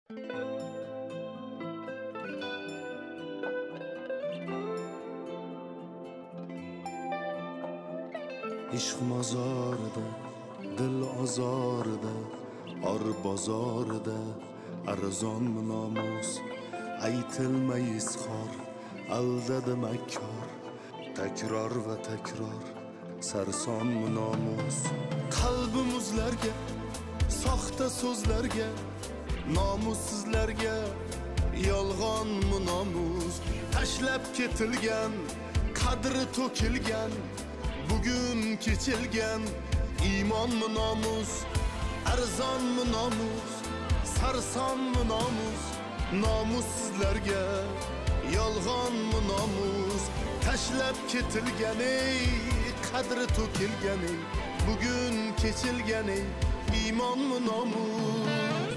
عشق مزارده دل آزارده آر بازارده ارزان ناموس aytilmayız xor aldadi makkor takror va takror sarson nomus qalbimizlarga soxta so'zlarga nomussizlarga yolg'on nomus tashlab ketilgan qadri to'kilgan bugun kechilgan iymon nomus arzon nomus sarson nomus nomussizlarga yolg'on nomus tashlab ketilgan ey qadri to'kilgan ey bugun kechilgan ey iymon nomus.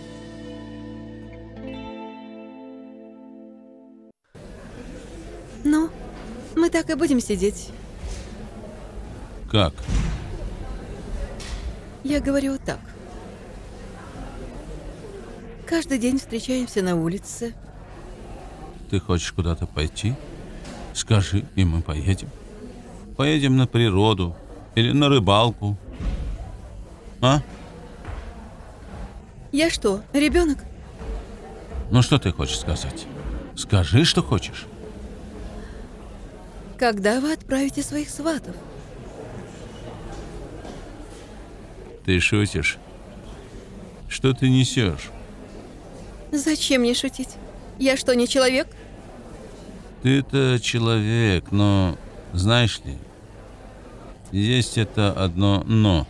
Ну, мы так и будем сидеть. Как? Я говорю так. Каждый день встречаемся на улице. Ты хочешь куда-то пойти? Скажи, и мы поедем. Поедем на природу или на рыбалку. А? Я что, ребенок? Ну что ты хочешь сказать? Скажи, что хочешь. Когда вы отправите своих сватов? Ты шутишь? Что ты несешь? Зачем мне шутить? Я что, не человек? Ты-то человек, но, знаешь ли, есть это одно «но».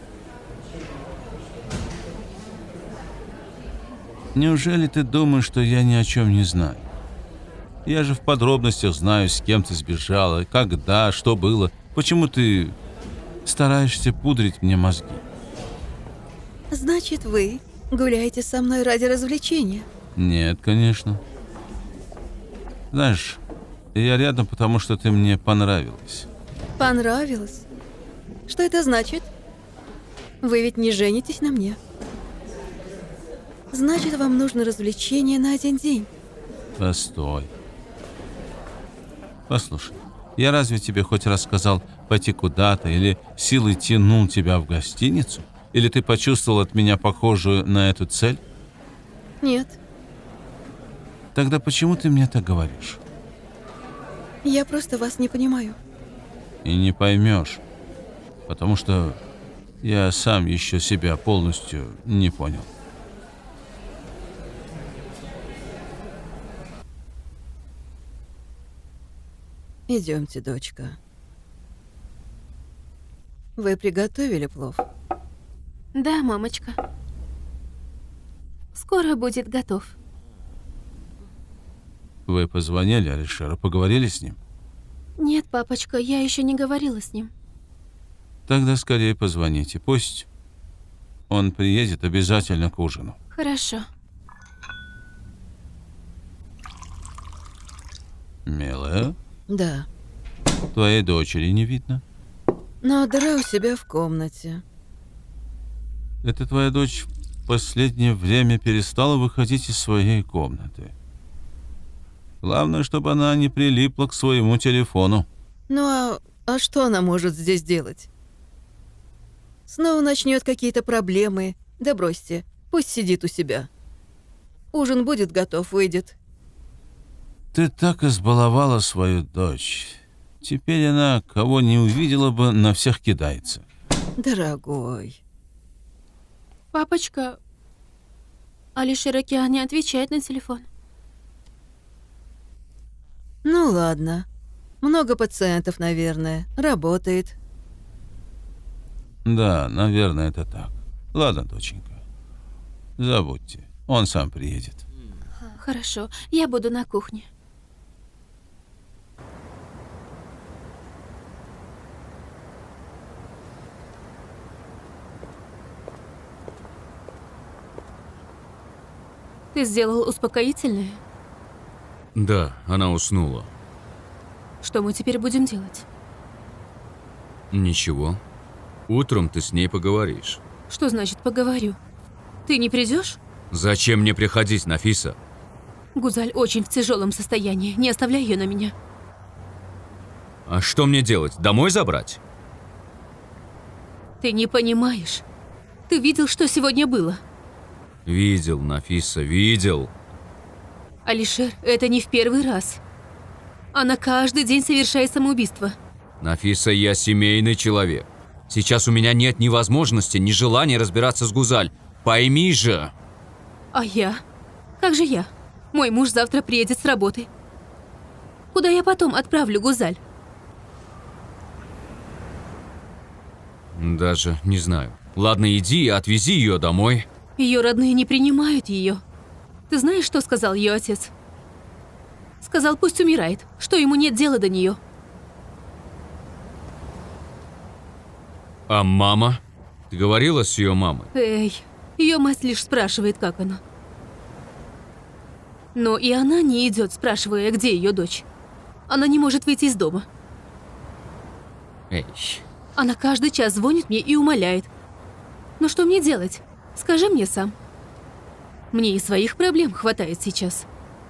Неужели ты думаешь, что я ни о чем не знаю? Я же в подробностях знаю, с кем ты сбежала, когда, что было. Почему ты стараешься пудрить мне мозги? Значит, вы гуляете со мной ради развлечения? Нет, конечно. Знаешь, я рядом, потому что ты мне понравилась. Понравилось? Что это значит? Вы ведь не женитесь на мне. Значит, вам нужно развлечение на один день. Постой. Послушай, я разве тебе хоть раз сказал пойти куда-то или силой тянул тебя в гостиницу? Или ты почувствовал от меня похожую на эту цель? Нет. Тогда почему ты мне так говоришь? Я просто вас не понимаю. И не поймешь, потому что я сам еще себя полностью не понял. Идемте, дочка. Вы приготовили плов? Да, мамочка. Скоро будет готов. Вы позвонили Алишеру, поговорили с ним? Нет, папочка, я еще не говорила с ним. Тогда скорее позвоните. Пусть он приедет обязательно к ужину. Хорошо. Милая, Да. твоей дочери не видно. Но дыра у себя в комнате. Это твоя дочь в последнее время перестала выходить из своей комнаты. Главное, чтобы она не прилипла к своему телефону. Ну а что она может здесь делать? Снова начнет какие-то проблемы. Да бросьте, пусть сидит у себя. Ужин будет готов, выйдет. Ты так избаловала свою дочь. Теперь она, кого не увидела бы, на всех кидается. Дорогой. Папочка, Алишер Океан не отвечает на телефон. Ну ладно. Много пациентов, наверное. Работает. Да, наверное, это так. Ладно, доченька. Забудьте. Он сам приедет. Хорошо, я буду на кухне. Ты сделал успокоительное? Да, она уснула. Что мы теперь будем делать? Ничего. Утром ты с ней поговоришь. Что значит поговорю? Ты не придешь? Зачем мне приходить, Нафиса? Гузаль очень в тяжелом состоянии. Не оставляй ее на меня. А что мне делать? Домой забрать? Ты не понимаешь. Ты видел, что сегодня было? Видел, Нафиса, видел. Алишер, это не в первый раз. Она каждый день совершает самоубийство. Нафиса, я семейный человек. Сейчас у меня нет ни возможности, ни желания разбираться с Гузаль. Пойми же. А я? Как же я? Мой муж завтра приедет с работы. Куда я потом отправлю Гузаль? Даже не знаю. Ладно, иди и отвези ее домой. Ее родные не принимают ее. Ты знаешь, что сказал ее отец? Сказал, пусть умирает, что ему нет дела до нее. А мама? Ты говорила с ее мамой? Эй, ее мать лишь спрашивает, как она. Но и она не идет, спрашивая, где ее дочь. Она не может выйти из дома. Эй, Она каждый час звонит мне и умоляет. Но что мне делать? Скажи мне сам. Мне и своих проблем хватает сейчас.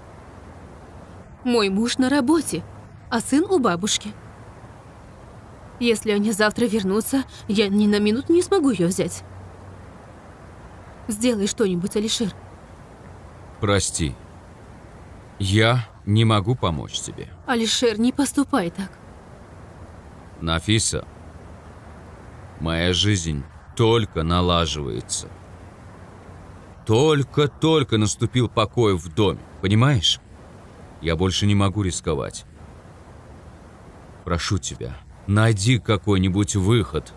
Мой муж на работе, а сын у бабушки. Если они завтра вернутся, я ни на минуту не смогу ее взять. Сделай что-нибудь, Алишер. прости. Я не могу помочь тебе. Алишер, не поступай так. Нафиса, моя жизнь только налаживается. Только-только наступил покой в доме, понимаешь? Я больше не могу рисковать. Прошу тебя, найди какой-нибудь выход.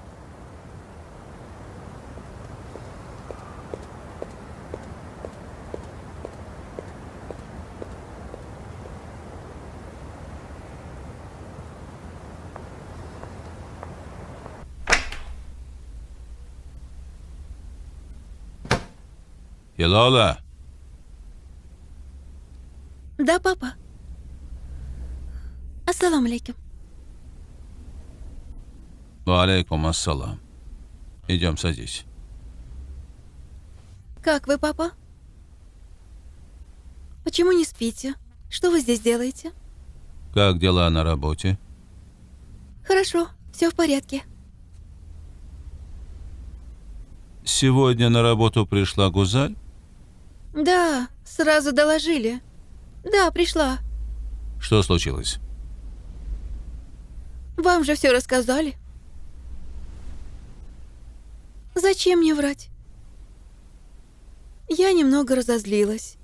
Илола, Да, папа. Ассаламу алейкум. валейкум ассалам. Идем, садись. Как вы, папа? Почему не спите? Что вы здесь делаете? Как дела на работе? Хорошо, все в порядке. Сегодня на работу пришла Гузаль? Да, сразу доложили. Да, пришла. Что случилось? Вам же все рассказали. Зачем мне врать? Я немного разозлилась.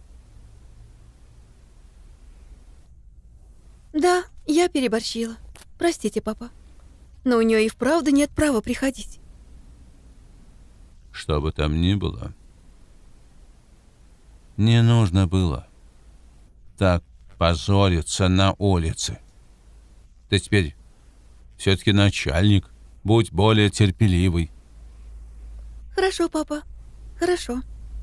Да, я переборщила. Простите, папа. Но у нее и вправду нет права приходить. Что бы там ни было, не нужно было так позориться на улице. Ты теперь все-таки начальник, будь более терпеливый. Хорошо, папа. Хорошо.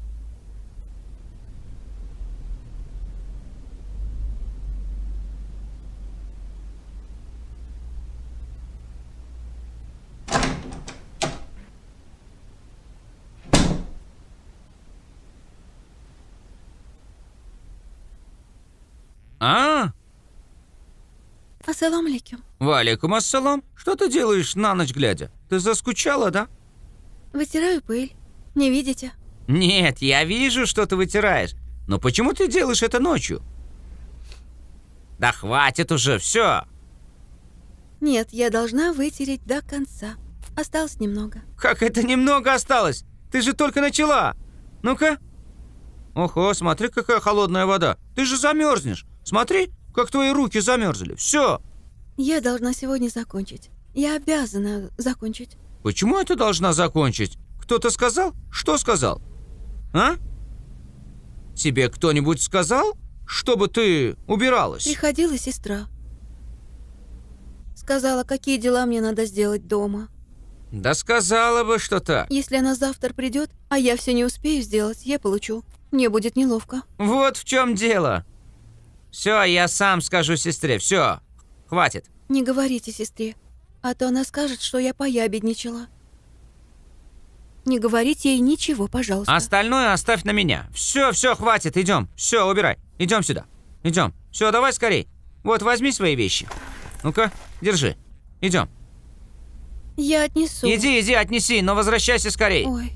Ассаламу алейкум. Валейкум ассалам. Что ты делаешь на ночь глядя? Ты заскучала, да? Вытираю пыль. Не видите? Нет, я вижу, что ты вытираешь. Но почему ты делаешь это ночью? Да хватит уже, все. Нет, я должна вытереть до конца. Осталось немного. Как это немного осталось? Ты же только начала. Ну-ка. Ого, смотри, какая холодная вода. Ты же замерзнешь. Смотри, как твои руки замерзли. Все. Я должна сегодня закончить. Я обязана закончить. Почему это должна закончить? Кто-то сказал? Что сказал? А? Тебе кто-нибудь сказал, чтобы ты убиралась? Приходила сестра. Сказала, какие дела мне надо сделать дома. Да сказала бы, что так. Если она завтра придет, а я все не успею сделать, я получу. Мне будет неловко. Вот в чем дело. Все, я сам скажу сестре. Все, хватит. Не говорите сестре, а то она скажет, что я поябедничала. Не говорите ей ничего, пожалуйста. Остальное оставь на меня. Все, хватит, идем. Все, убирай. Идем сюда. Идем. Все, давай скорей. Вот, возьми свои вещи. Ну-ка, держи. Идем. Я отнесу. Иди, отнеси, но возвращайся скорей. Ой.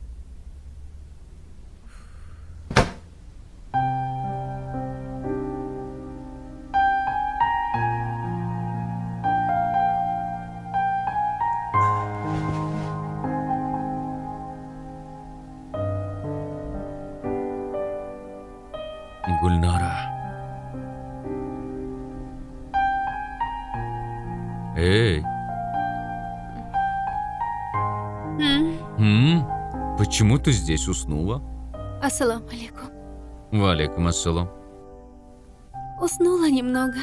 Гульнара. Эй. Почему ты здесь уснула? Ассаламу алейкум. Валейкум ассалам. Уснула немного.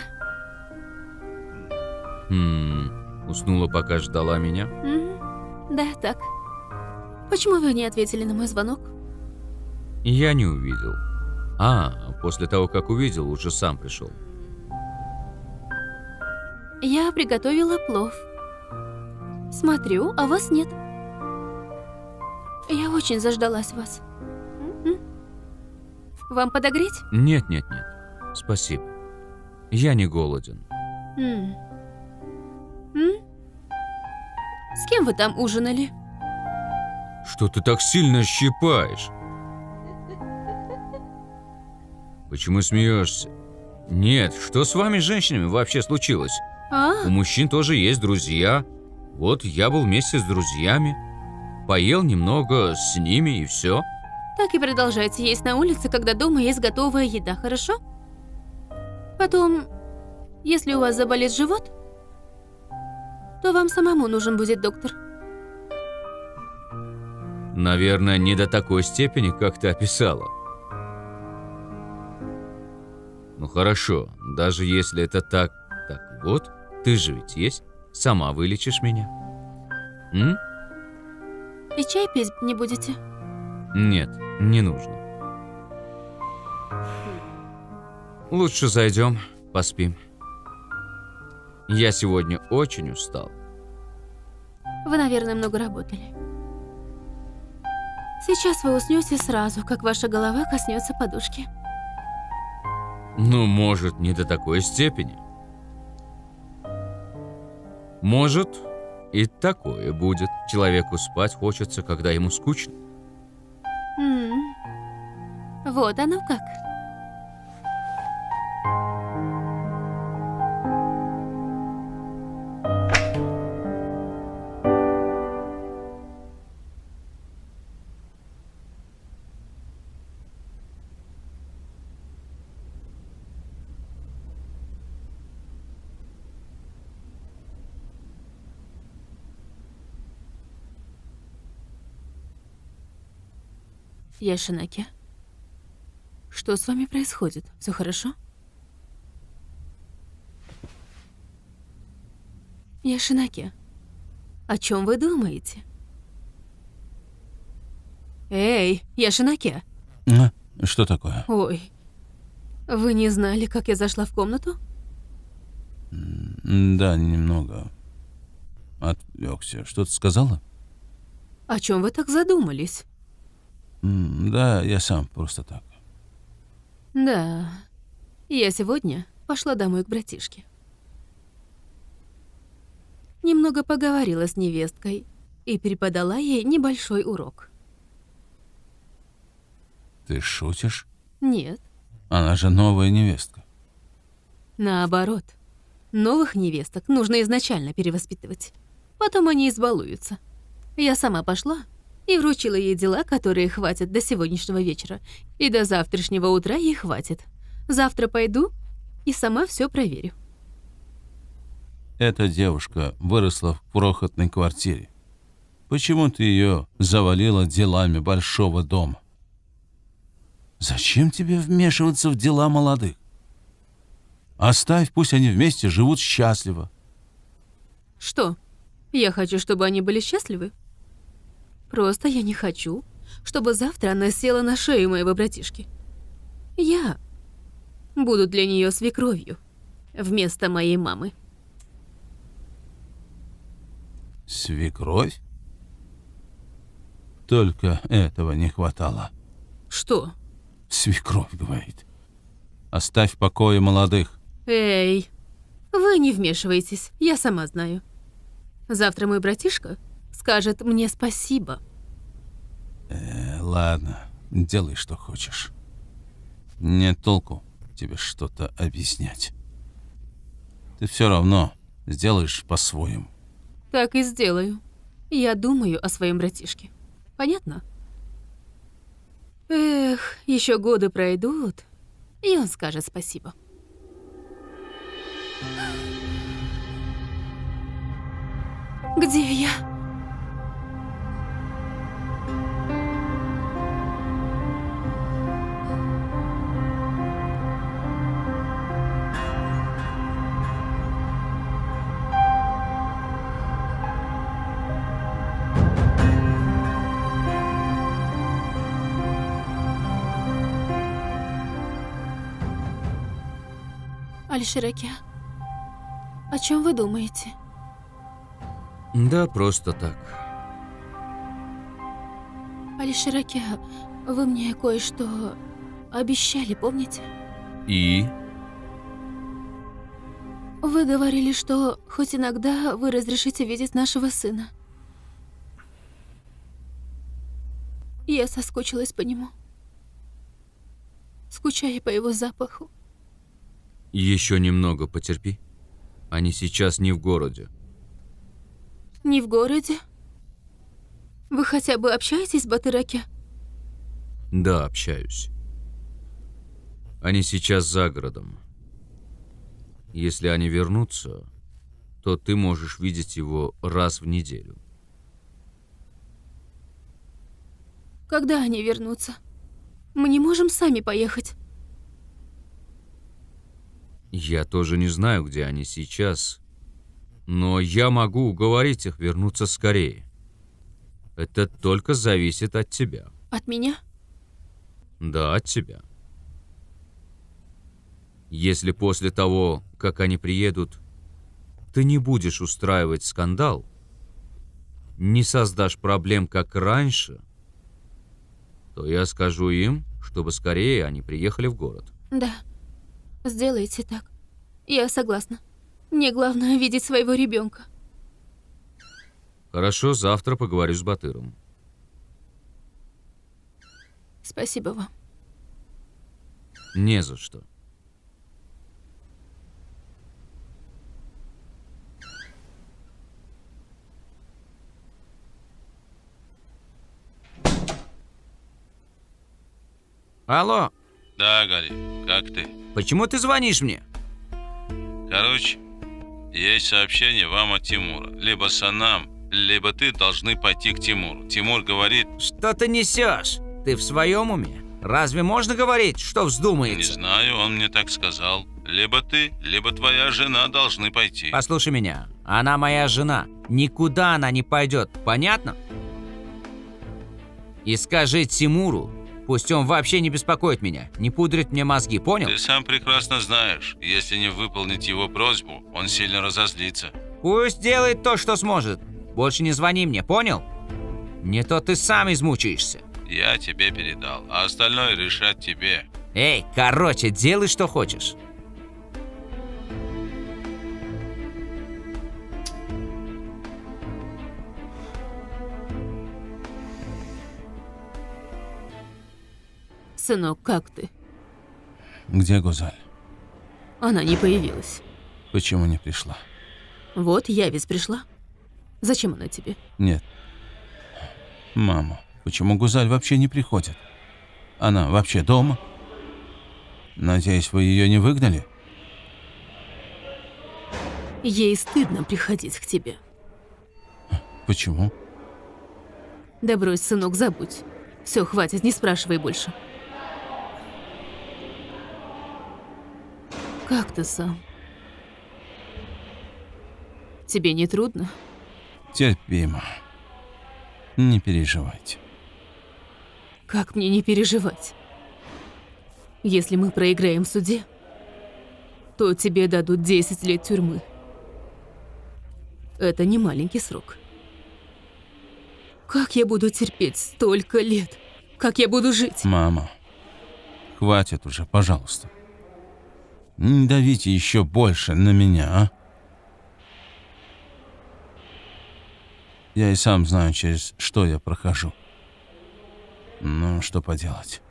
Уснула, пока ждала меня? Да, так. Почему вы не ответили на мой звонок? Я не увидел. После того, как увидел, уже сам пришел. Я приготовила плов. Смотрю, а вас нет. Я очень заждалась вас. Вам подогреть? Нет. Спасибо. Я не голоден. С кем вы там ужинали? Что ты так сильно щипаешь? Почему смеешься? Нет, что с вами, женщинами, вообще случилось? У мужчин тоже есть друзья. Вот я был вместе с друзьями. Поел немного с ними и все. Так и продолжайте есть на улице, когда дома есть готовая еда, хорошо? Потом, если у вас заболит живот, то вам самому нужен будет доктор. Наверное, не до такой степени, как ты описала. Ну хорошо, даже если это так вот, ты же ведь есть, сама вылечишь меня. И чай пить не будете? Нет, не нужно. Лучше зайдем, поспим. Я сегодня очень устал. Вы, наверное, много работали. Сейчас вы уснете сразу, как ваша голова коснется подушки. Ну, может, не до такой степени. Может, и такое будет. Человеку спать хочется, когда ему скучно. Вот оно как. Яшинаки, что с вами происходит? Все хорошо? Яшинаки, о чем вы думаете? Эй, Яшинаки! Что такое? Ой, вы не знали, как я зашла в комнату? Да, немного отвлекся. Что ты сказала? О чем вы так задумались? Да, я сам просто так. Да, я сегодня пошла домой к братишке. Немного поговорила с невесткой и преподала ей небольшой урок. Ты шутишь? Нет, Она же новая невестка. наоборот. Новых невесток нужно изначально перевоспитывать. Потом они избалуются. Я сама пошла и вручила ей дела, которые хватит до сегодняшнего вечера. И до завтрашнего утра ей хватит. Завтра пойду и сама все проверю. Эта девушка выросла в крохотной квартире. Почему ты ее завалила делами большого дома? Зачем тебе вмешиваться в дела молодых? Оставь, пусть они вместе живут счастливо. Что? Я хочу, чтобы они были счастливы? Просто я не хочу, чтобы завтра она села на шею моего братишки. Я буду для нее свекровью вместо моей мамы. Свекровь? Только этого не хватало. Что? Свекровь говорит. Оставь в покое молодых. Эй, вы не вмешивайтесь, я сама знаю. Завтра мой братишка скажет мне спасибо. Ладно, делай, что хочешь. Нет толку тебе что-то объяснять. Ты все равно сделаешь по-своему. Так и сделаю. Я думаю о своем братишке. Понятно? Эх, еще годы пройдут, и он скажет спасибо. Где я? Алишер-ака, о чем вы думаете? Да, просто так. Алишер-ака, вы мне кое-что обещали, помните? И? Вы говорили, что хоть иногда вы разрешите видеть нашего сына. Я соскучилась по нему, скучая по его запаху. Еще немного потерпи. Они сейчас не в городе. Не в городе? Вы хотя бы общаетесь с Батыр-ака? Да, общаюсь. Они сейчас за городом. Если они вернутся, то ты можешь видеть его раз в неделю. Когда они вернутся? Мы не можем сами поехать. Я тоже не знаю, где они сейчас, но я могу уговорить их вернуться скорее. Это только зависит от тебя. От меня? Да, от тебя. Если после того, как они приедут, ты не будешь устраивать скандал, не создашь проблем, как раньше, то я скажу им, чтобы скорее они приехали в город. Да. Сделайте так. Я согласна. Мне главное видеть своего ребенка. Хорошо, завтра поговорю с Батыром. Спасибо вам. Не за что. Алло, Да, Гарри, как ты? почему ты звонишь мне? Короче, есть сообщение вам от Тимура. Либо Санам, либо ты должны пойти к Тимуру. Тимур говорит... Что ты несешь? Ты в своем уме? Разве можно говорить, что Не вздумается? знаю, он мне так сказал. Либо ты, либо твоя жена должны пойти. Послушай меня, она моя жена. Никуда она не пойдет, понятно? И скажи Тимуру, пусть он вообще не беспокоит меня, не пудрит мне мозги, понял? Ты сам прекрасно знаешь, если не выполнить его просьбу, он сильно разозлится. Пусть делает то, что сможет. Больше не звони мне, понял? Не то ты сам измучаешься. Я тебе передал, а остальное решать тебе. Эй, короче, делай, что хочешь. Сынок, как ты? Где Гузаль? Она не появилась. Почему не пришла? Вот, я ведь пришла. Зачем она тебе? Нет. Мама, почему Гузаль вообще не приходит? Она вообще дома? Надеюсь, вы ее не выгнали? Ей стыдно приходить к тебе. Почему? Да брось, сынок, забудь. Все, хватит, не спрашивай больше. Как ты сам? Тебе не трудно? Терпимо. Не переживайте. Как мне не переживать? Если мы проиграем в суде, то тебе дадут 10 лет тюрьмы. Это не маленький срок. Как я буду терпеть столько лет? Как я буду жить? Мама, хватит уже, пожалуйста. Не давите еще больше на меня, а? Я и сам знаю, через что я прохожу. Ну, что поделать.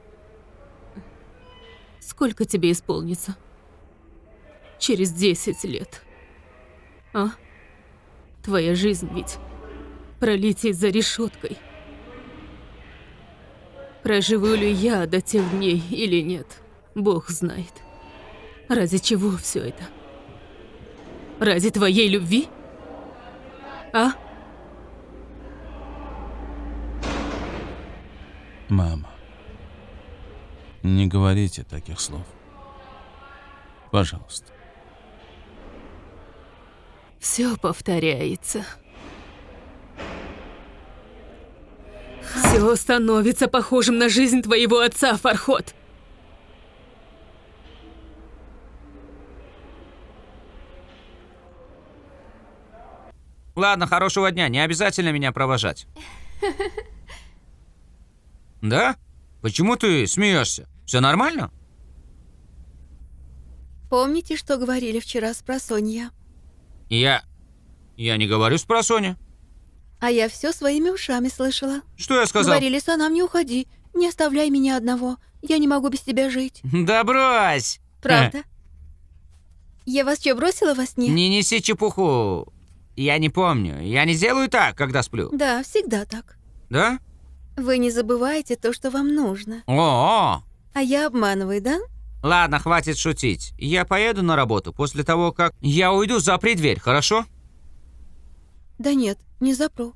Сколько тебе исполнится? Через 10 лет. А? Твоя жизнь ведь пролетит за решеткой. Проживу ли я до тех дней или нет, Бог знает. Ради чего все это? Ради твоей любви? А? Мама, не говорите таких слов. Пожалуйста. Все повторяется. Все становится похожим на жизнь твоего отца, Фархот. Ладно, хорошего дня, не обязательно меня провожать. Да? Почему ты смеешься? Все нормально? Помните, что говорили вчера с просонья? Я не говорю с просонья. А я все своими ушами слышала. Что я сказал? Говорили, Санам, не уходи. Не оставляй меня одного. Я не могу без тебя жить. Да брось! Правда? Я вас что, бросила во сне? Не неси чепуху. Я не помню. Я не делаю так, когда сплю. Да, всегда так. Да? Вы не забываете то, что вам нужно. О-о! А я обманываю, да? Ладно, хватит шутить. Я поеду на работу после того, как я уйду, запри дверь, хорошо? Да нет, не запру.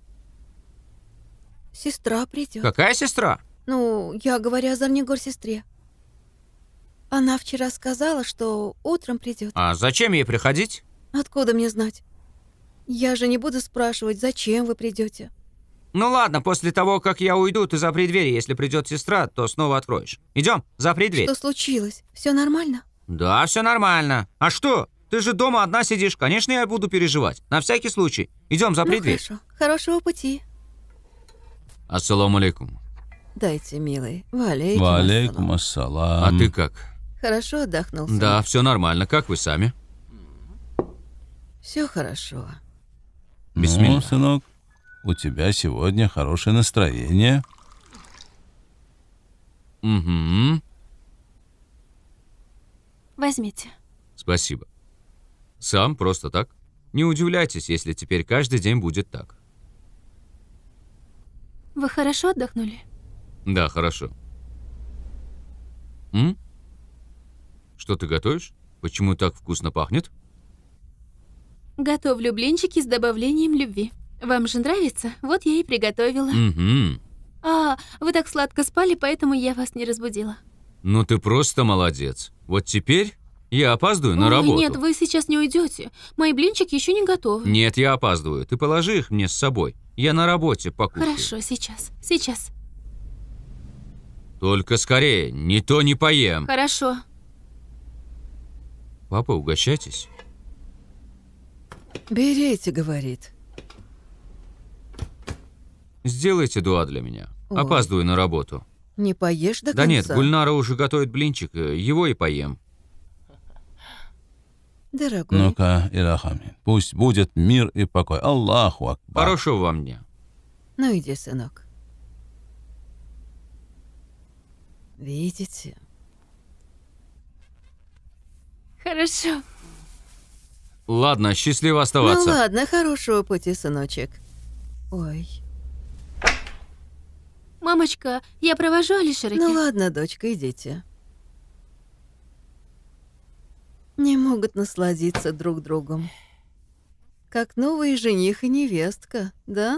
Сестра придет. Какая сестра? Ну, я говорю о Зарнигор сестре. Она вчера сказала, что утром придет. А зачем ей приходить? Откуда мне знать? Я же не буду спрашивать, зачем вы придете. Ну ладно, после того, как я уйду, ты запри дверь. Если придет сестра, то снова откроешь. Идем, запри дверь. Что случилось? Все нормально? Да, все нормально. А что? Ты же дома одна сидишь. Конечно, я буду переживать. На всякий случай. Идем, запри дверь. Хорошо. Хорошего пути. Ассаламу алейкум. Дайте, милый. Валейкум Валейкум ассалам. ассалам. А ты как? Хорошо отдохнул? Да, все нормально. Как вы сами? Все хорошо. Ну, Бисмилля. сынок, у тебя сегодня хорошее настроение. Угу. Возьмите. Спасибо. Сам просто так. Не удивляйтесь, если теперь каждый день будет так. Вы хорошо отдохнули? Да, хорошо. Что ты готовишь? Почему так вкусно пахнет? Готовлю блинчики с добавлением любви. Вам же нравится? Вот я и приготовила. Угу. А, вы так сладко спали, поэтому я вас не разбудила. Ну ты просто молодец. Вот теперь я опаздываю на Ой, работу. нет, вы сейчас не уйдете. Мои блинчики еще не готовы. Нет, я опаздываю. Ты положи их мне с собой. Я на работе покушаю. Хорошо, сейчас. Сейчас. Только скорее, не то не поем. Хорошо. Папа, угощайтесь. Берите, говорит. Сделайте дуа для меня. Ой. Опаздываю на работу. Не поешь до конца? Да нет, Гульнара уже готовит блинчик, его и поем. Дорогой. Ну-ка, Ирахами, пусть будет мир и покой. Аллаху Акбар. Хорошего вам дня. Ну иди, сынок. Видите? Хорошо. Ладно, счастливо оставаться. Ну ладно, хорошего пути, сыночек. Ой. Мамочка, я провожу Алишераки. Ну ладно, дочка, идите. Не могут насладиться друг другом. Как новый жених и невестка, да?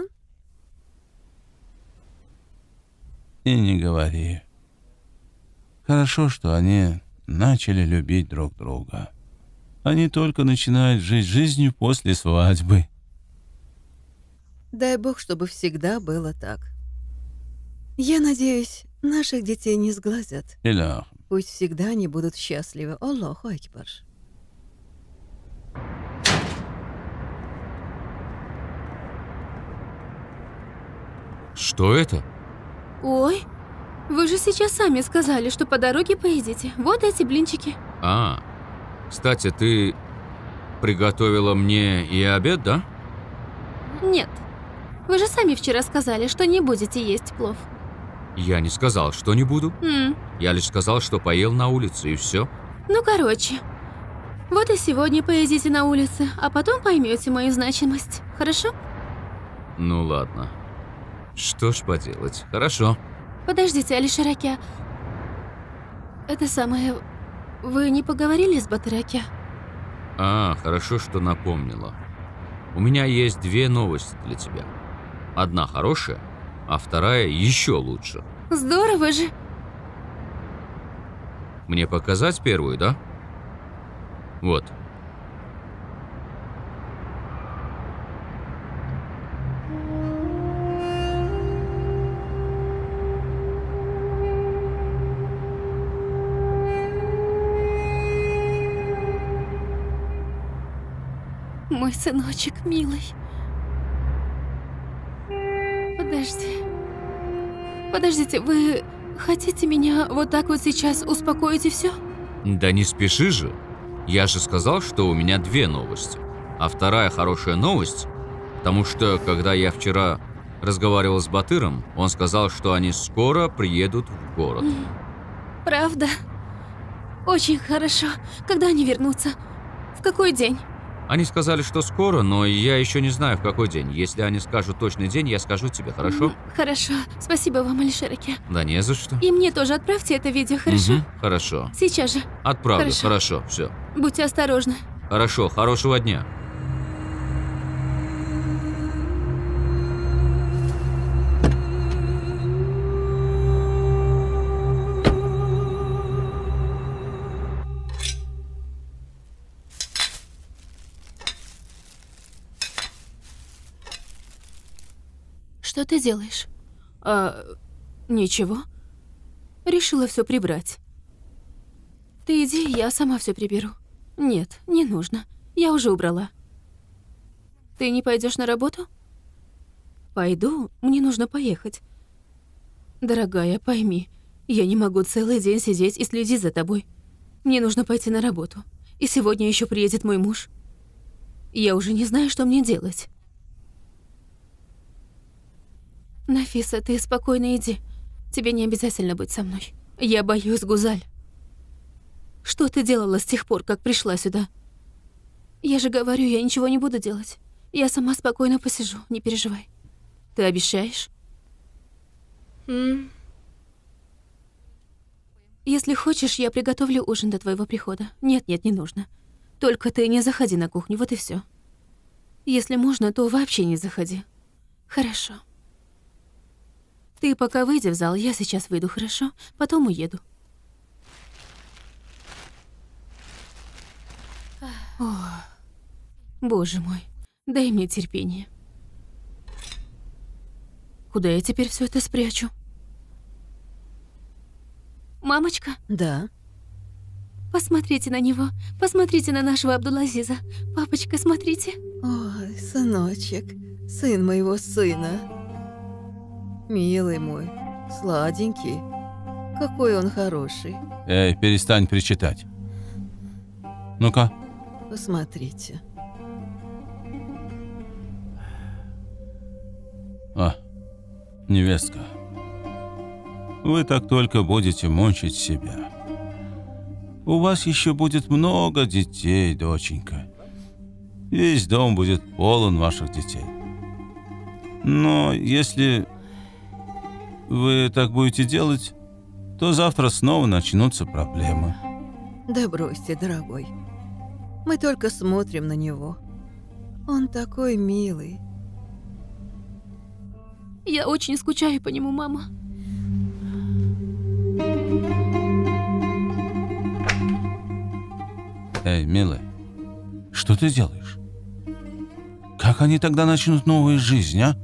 И не говори. Хорошо, что они начали любить друг друга. Они только начинают жить жизнью после свадьбы. Дай бог, чтобы всегда было так. Я надеюсь, наших детей не сглазят. Илях, Пусть всегда они будут счастливы. Аллаху Акбар. Что это? Ой, вы же сейчас сами сказали, что по дороге поедите. Вот эти блинчики. А, кстати, ты приготовила мне и обед, да? Нет. Вы же сами вчера сказали, что не будете есть плов. Я не сказал, что не буду. Я лишь сказал, что поел на улице, и все. Ну, короче. Вот и сегодня поедите на улице, а потом поймете мою значимость. Хорошо? Ну ладно. Что ж поделать. Хорошо. Подождите, Алишераке. Это самое... Вы не поговорили с Батыраке? А, хорошо, что напомнила. У меня есть 2 новости для тебя. Одна хорошая, а вторая еще лучше. Здорово же. Мне показать первую, да? Вот. Мой сыночек милый. Подождите, вы хотите меня вот так вот сейчас успокоить и все? Да не спеши же. Я же сказал, что у меня 2 новости. А вторая хорошая новость, потому что, когда я вчера разговаривал с Батыром, он сказал, что они скоро приедут в город. Правда? Очень хорошо. Когда они вернутся? В какой день? Они сказали, что скоро, но я еще не знаю, в какой день. Если они скажут точный день, я скажу тебе, хорошо? Хорошо. Спасибо вам, Алишераке. Да не за что. И мне тоже отправьте это видео, хорошо? Хорошо. Сейчас же. Отправлю, хорошо, все. Будьте осторожны. Хорошо, хорошего дня. Что ты делаешь? Ничего. Решила все прибрать. Ты иди, я сама все приберу. Нет, не нужно. Я уже убрала. Ты не пойдешь на работу? Пойду, мне нужно поехать. Дорогая, пойми, я не могу целый день сидеть и следить за тобой. Мне нужно пойти на работу. И сегодня еще приедет мой муж. Я уже не знаю, что мне делать. Нафиса, ты спокойно иди. Тебе не обязательно быть со мной. Я боюсь, Гузаль. Что ты делала с тех пор, как пришла сюда? Я же говорю, я ничего не буду делать. Я сама спокойно посижу, не переживай. Ты обещаешь? Если хочешь, я приготовлю ужин до твоего прихода. Нет, не нужно. Только ты не заходи на кухню, вот и все. Если можно, то вообще не заходи. Хорошо. Ты пока выйди в зал, я сейчас выйду, хорошо? Потом уеду. О, боже мой, дай мне терпение. Куда я теперь все это спрячу? Мамочка? Да. Посмотрите на него. Посмотрите на нашего Абдулазиза. Папочка, смотрите. Ой, сыночек, сын моего сына. Милый мой, сладенький. Какой он хороший. Эй, перестань причитать. Ну-ка. Посмотрите. Невестка. Вы так только будете мучить себя. У вас еще будет много детей, доченька. Весь дом будет полон ваших детей. Но если вы так будете делать, то завтра снова начнутся проблемы. Да бросьте, дорогой. Мы только смотрим на него. Он такой милый. Я очень скучаю по нему, мама. Эй, милая, что ты делаешь? Как они тогда начнут новую жизнь, а?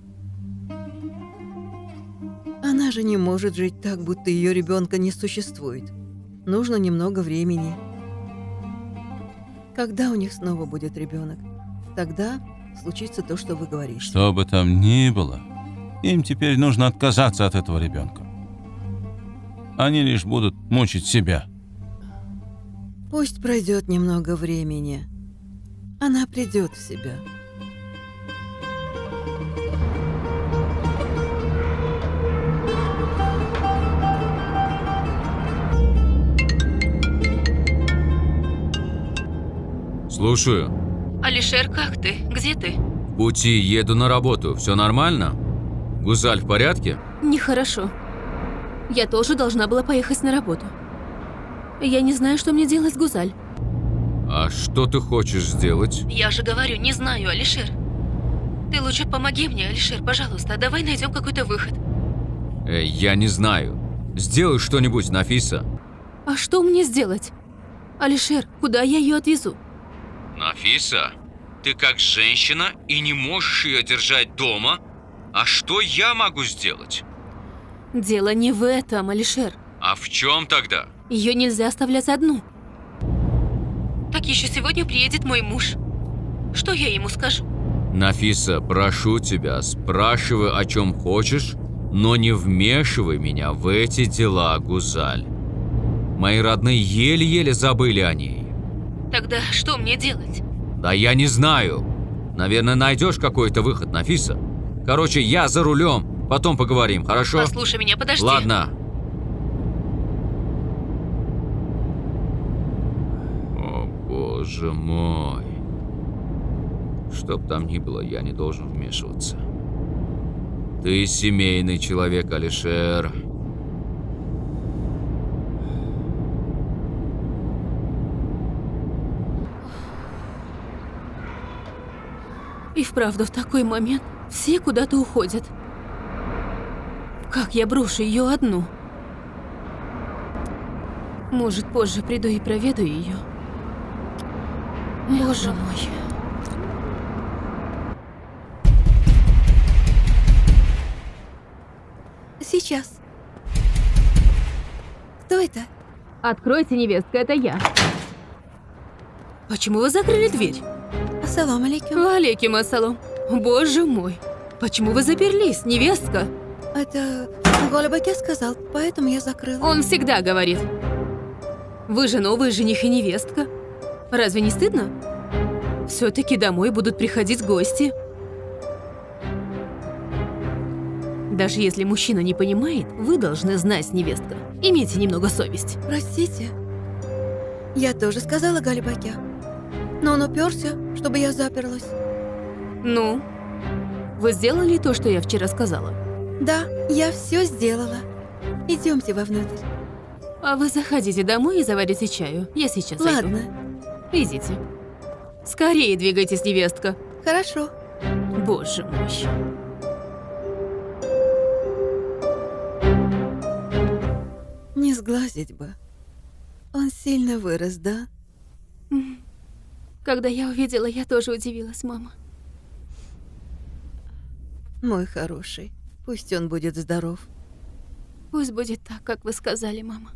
Она же не может жить так, будто ее ребенка не существует. Нужно немного времени. Когда у них снова будет ребенок, тогда случится то, что вы говорите. Что бы там ни было, Им теперь нужно отказаться от этого ребенка. Они лишь будут мучить себя. Пусть пройдет немного времени. Она придет в себя. Слушаю. Алишер, как ты? Где ты? В пути, еду на работу. Все нормально? Гузаль в порядке? Нехорошо. Я тоже должна была поехать на работу. Я не знаю, что мне делать с Гузаль. А что ты хочешь сделать? Я же говорю, не знаю, Алишер. Ты лучше помоги мне, Алишер, пожалуйста. Давай найдем какой-то выход. Я не знаю. Сделай что-нибудь, Нафиса. А что мне сделать? Алишер, куда я ее отвезу? Нафиса, ты как женщина и не можешь ее держать дома? А что я могу сделать? Дело не в этом, Алишер. А в чем тогда? Ее нельзя оставлять одну. Так еще сегодня приедет мой муж. Что я ему скажу? Нафиса, прошу тебя, спрашивай, о чем хочешь, но не вмешивай меня в эти дела, Гузаль. Мои родные еле-еле забыли о ней. Тогда что мне делать? Да я не знаю. Наверное, найдешь какой-то выход, Нафиса. Короче, я за рулем. Потом поговорим, хорошо? Послушай меня, подожди. Ладно. О, боже мой. Что б там ни было, я не должен вмешиваться. Ты семейный человек, Алишер. И вправду, в такой момент все куда-то уходят. Как я брошу ее одну? Может, позже приду и проведу ее. Боже мой. Сейчас. Кто это? Откройте, невестка, это я. Почему вы закрыли дверь? Ассалам алейкум. Валейкум ассалам. Боже мой. Почему вы заперлись, невестка? Это Голубаке сказал, поэтому я закрыла. Он всегда говорит. Вы же новый жених и невестка. Разве не стыдно? Все-таки домой будут приходить гости. Даже если мужчина не понимает, вы должны знать, невестка. Имейте немного совесть. Простите. Я тоже сказала Голубаке. Но он уперся, чтобы я заперлась. Ну, вы сделали то, что я вчера сказала? Да, я все сделала. Идемте вовнутрь. А вы заходите домой и заварите чаю. Я сейчас зайду. Ладно, Идите. Скорее двигайтесь, невестка. хорошо. Боже мой. Не сглазить бы. Он сильно вырос, да? Когда я увидела, я тоже удивилась, мама. Мой хороший, пусть он будет здоров. Пусть будет так, как вы сказали, мама.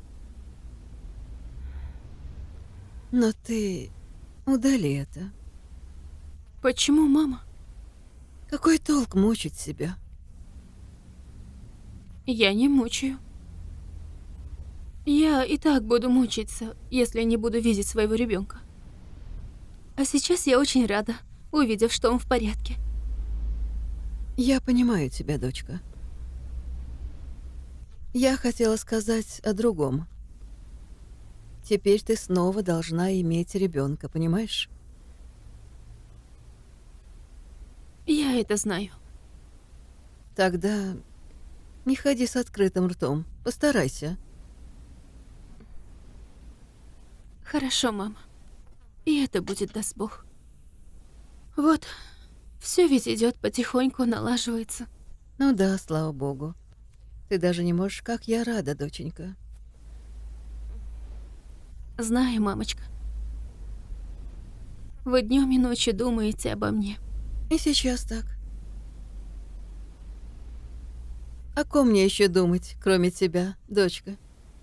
Но ты удали это. Почему, мама? Какой толк мучить себя? Я не мучаю. Я и так буду мучиться, если не буду видеть своего ребенка. А сейчас я очень рада, увидев, что он в порядке. Я понимаю тебя, дочка. Я хотела сказать о другом. Теперь ты снова должна иметь ребенка, понимаешь? Я это знаю. Тогда не ходи с открытым ртом. Постарайся. Хорошо, мама. И это будет, даст Бог. Вот, все ведь идет потихоньку, налаживается. Ну да, слава богу. Ты даже не можешь, как я рада, доченька. Знаю, мамочка. Вы днем и ночью думаете обо мне. И сейчас так. О ком мне еще думать, кроме тебя, дочка?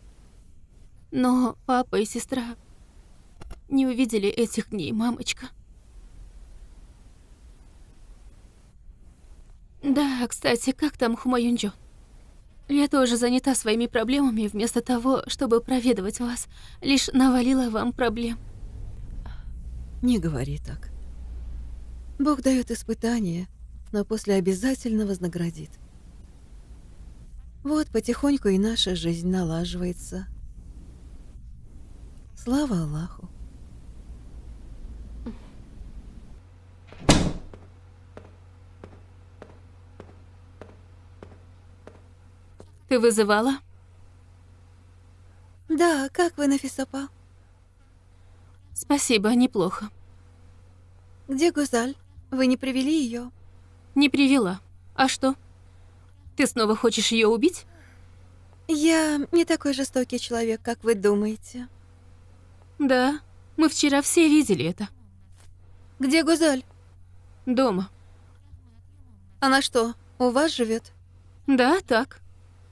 Но папа и сестра не увидели этих дней, мамочка. Да, кстати, как там Хумаюнджо? Я тоже занята своими проблемами, вместо того, чтобы проведывать вас, лишь навалила вам проблем. Не говори так. Бог дает испытания, но после обязательно вознаградит. Вот потихоньку и наша жизнь налаживается. Слава Аллаху. Ты вызывала? Да, как вы, Нафисапа? Спасибо, неплохо. Где Гузаль? Вы не привели ее? Не привела. А что? Ты снова хочешь ее убить? Я не такой жестокий человек, как вы думаете. Да, мы вчера все видели это. Где Гузаль? Дома. Она что, у вас живет? Да, так.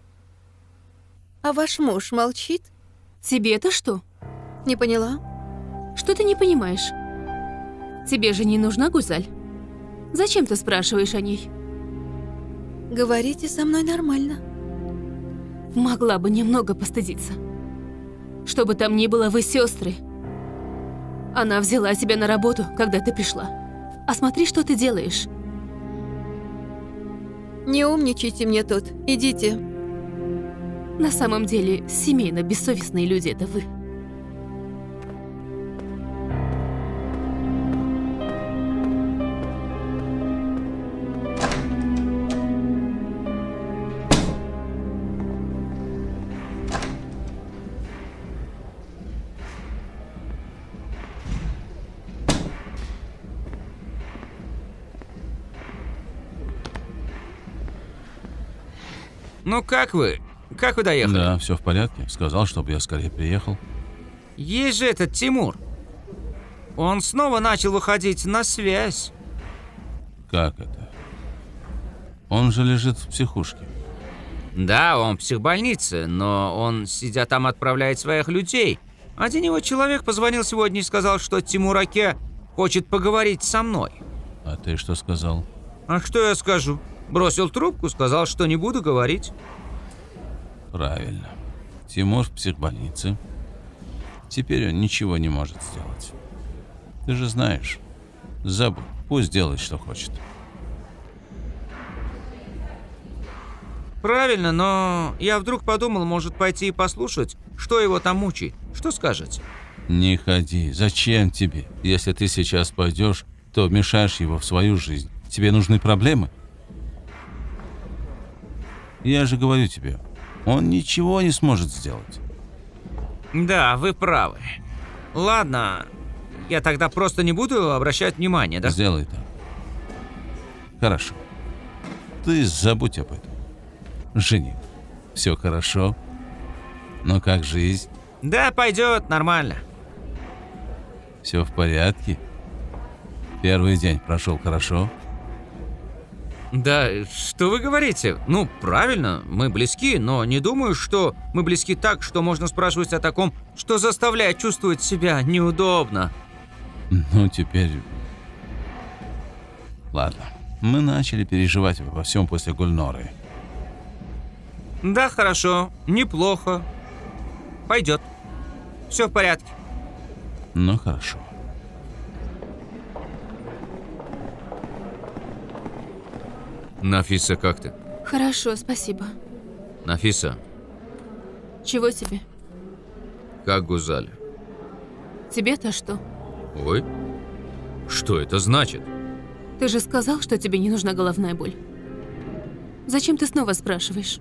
А ваш муж молчит? Тебе-то что? Не поняла. Что ты не понимаешь? Тебе же не нужна Гузаль. Зачем ты спрашиваешь о ней? Говорите со мной нормально. Могла бы немного постыдиться. Что бы там ни было, вы сестры. Она взяла тебя на работу, когда ты пришла. А смотри, что ты делаешь. Не умничайте мне тут. Идите. На самом деле, семейно бессовестные люди — это вы. Ну как вы? Как вы доехали? Да, все в порядке. Сказал, чтобы я скорее приехал. Есть же этот Тимур. Он снова начал выходить на связь. Как это? Он же лежит в психушке. Да, он в психбольнице, но он, сидя там, отправляет своих людей. Один его человек позвонил сегодня и сказал, что Тимур Аке хочет поговорить со мной. А ты что сказал? А что я скажу? Бросил трубку, сказал, что не буду говорить. Правильно. Тимур в психбольнице. Теперь он ничего не может сделать. Ты же знаешь. Забудь. Пусть делает, что хочет. Правильно, но я вдруг подумал, может пойти и послушать, что его там мучает. Что скажете? Не ходи. Зачем тебе? Если ты сейчас пойдешь, то вмешаешь его в свою жизнь. Тебе нужны проблемы? Я же говорю тебе, он ничего не сможет сделать. Да, вы правы. Ладно, я тогда просто не буду обращать внимания, да? Сделай так. Хорошо. Ты забудь об этом. Жених, все хорошо? Но как жизнь? Да, пойдет, нормально. Все в порядке? Первый день прошел хорошо? Да, что вы говорите? Ну, правильно, мы близки, но не думаю, что мы близки так, что можно спрашивать о таком, что заставляет чувствовать себя неудобно. Ну, теперь... Ладно, мы начали переживать обо всем после Гульноры. Да, хорошо, неплохо. Пойдет. Все в порядке. Ну, хорошо. Нафиса, как ты? Хорошо, спасибо. Нафиса, Чего тебе? как Гузаль? Тебе-то что? Ой, что это значит? Ты же сказал, что тебе не нужна головная боль. Зачем ты снова спрашиваешь?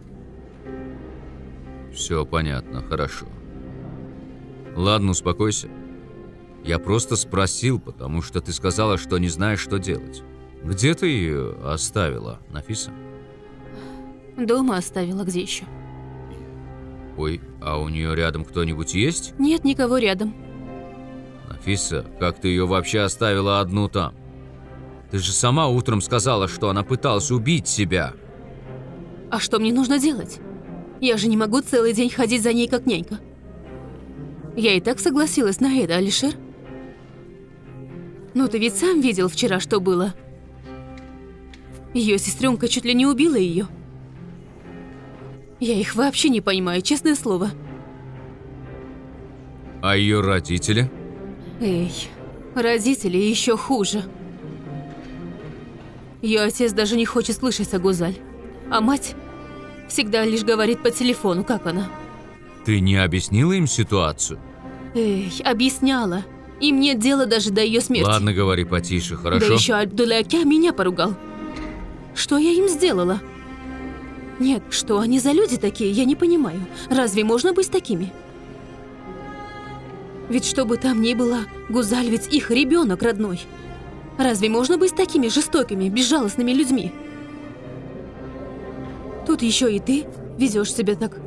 Все понятно, хорошо. Ладно, успокойся. Я просто спросил, потому что ты сказала, что не знаешь, что делать. Где ты ее оставила, Нафиса? Дома оставила, где еще? Ой, а у нее рядом кто-нибудь есть? Нет никого рядом. Нафиса, как ты ее вообще оставила одну там? Ты же сама утром сказала, что она пыталась убить себя. А что мне нужно делать? Я же не могу целый день ходить за ней как нянька. Я и так согласилась на это, Алишер. Ну ты ведь сам видел вчера, что было. Ее сестренка чуть ли не убила ее. Я их вообще не понимаю, честное слово. А ее родители? Эй, родители еще хуже. Ее отец даже не хочет слышать о Гузаль. А мать всегда лишь говорит по телефону, как она. Ты не объяснила им ситуацию? Эй, объясняла. Им нет дела даже до ее смерти. Ладно, говори потише, хорошо? Да еще Абдуллакя меня поругал. Что я им сделала? Нет, что они за люди такие, я не понимаю. Разве можно быть такими? Ведь что бы там ни было, Гузаль ведь их ребенок родной. Разве можно быть такими жестокими, безжалостными людьми? Тут еще и ты везешь себя так.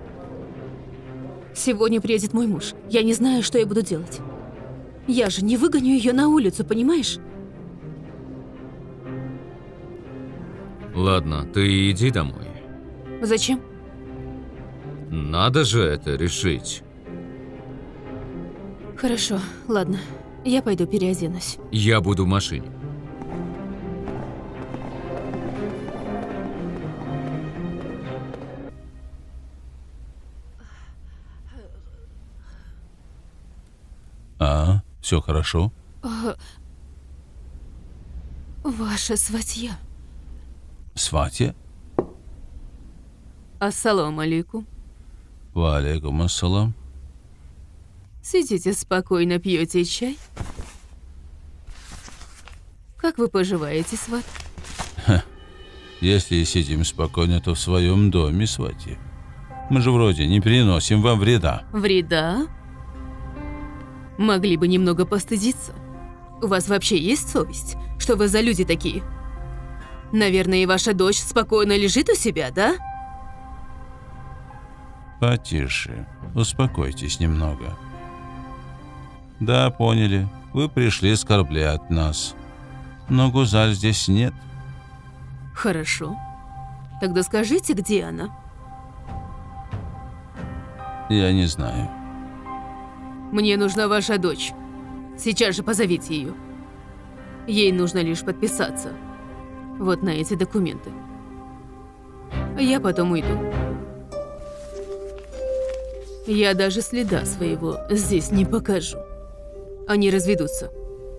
Сегодня приедет мой муж. Я не знаю, что я буду делать. Я же не выгоню ее на улицу, понимаешь? Ладно, ты иди домой. Зачем? Надо же это решить. Хорошо, ладно. Я пойду переоденусь. Я буду в машине. А, все хорошо? Ваша сватья. Сватья? Ассаламу алейкум. Ва алейкум ассалам. Сидите спокойно, пьете чай? Как вы поживаете, сват? Если сидим спокойно, то в своем доме, сватья. Мы же вроде не приносим вам вреда. Вреда? Могли бы немного постыдиться. У вас вообще есть совесть? Что вы за люди такие? Наверное, и ваша дочь спокойно лежит у себя, да? Потише, успокойтесь немного. Да, поняли, вы пришли оскорблять нас. Но Гузаль здесь нет. Хорошо. Тогда скажите, где она? Я не знаю. Мне нужна ваша дочь. Сейчас же позовите ее. Ей нужно лишь подписаться. Вот на эти документы. Я потом уйду. Я даже следа своего здесь не покажу. Они разведутся.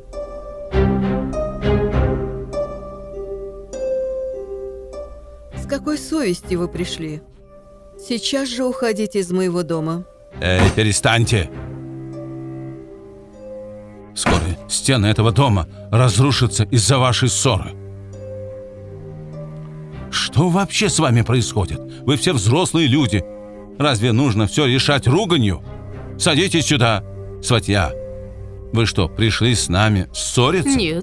С какой совестью вы пришли? Сейчас же уходите из моего дома. Эй, перестаньте! Скоро стены этого дома разрушатся из-за вашей ссоры. Что вообще с вами происходит? Вы все взрослые люди. Разве нужно все решать руганью? Садитесь сюда, сватья. Вы что, пришли с нами ссориться? Нет.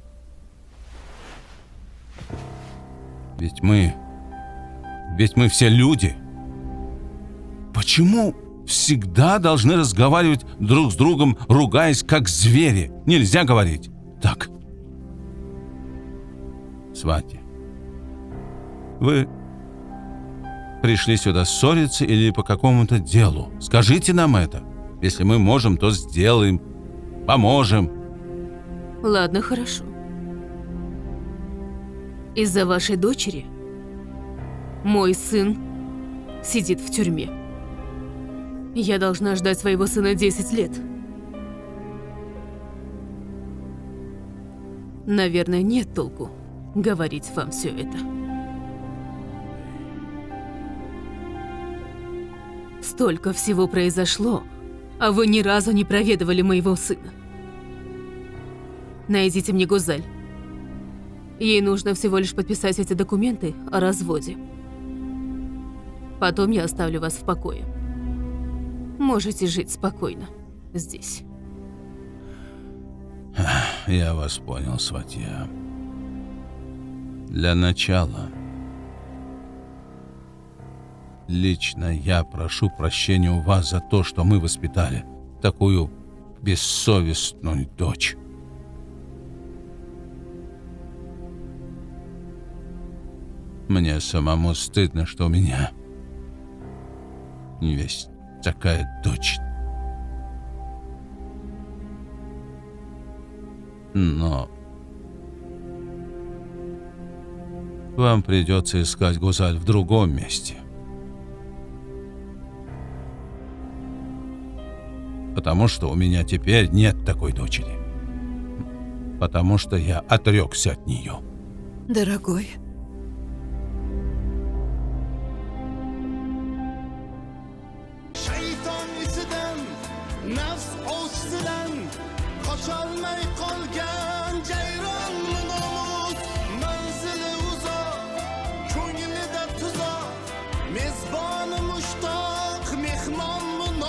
Ведь мы все люди. Почему всегда должны разговаривать друг с другом, ругаясь как звери? Нельзя говорить так. Сватья, вы пришли сюда ссориться или по какому-то делу? Скажите нам это. Если мы можем, то сделаем. Поможем. Ладно, хорошо. Из-за вашей дочери мой сын сидит в тюрьме. Я должна ждать своего сына 10 лет. Наверное, нет толку говорить вам все это. Столько всего произошло, а вы ни разу не проведывали моего сына. Найдите мне Гузаль. Ей нужно всего лишь подписать эти документы о разводе. Потом я оставлю вас в покое. Можете жить спокойно здесь. Я вас понял, сватья. Для начала лично я прошу прощения у вас за то, что мы воспитали такую бессовестную дочь. Мне самому стыдно, что у меня есть такая дочь. вам придется искать Гузаль в другом месте. Потому что у меня теперь нет такой дочери. Потому что я отрекся от нее. Дорогой. Shayton isidan, nafs o'chsidan, qocholmay qolgan jayron nomus, manzili uzoq, ko'nglida tuzoq, mezboni mushtoq, mehmon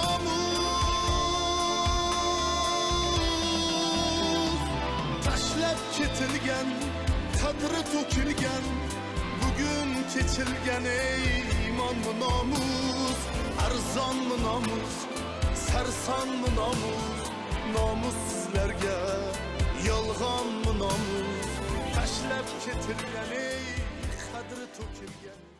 nomus. Tashlab ketilgan, qadri to'kilgan, bugun kechilgan ey iymon nomus. Arzonmi nomus, sarsonmi nomus, nomussizlarga yolg'onmi nomus, tashlab ketilgan ey qadri to'kilgan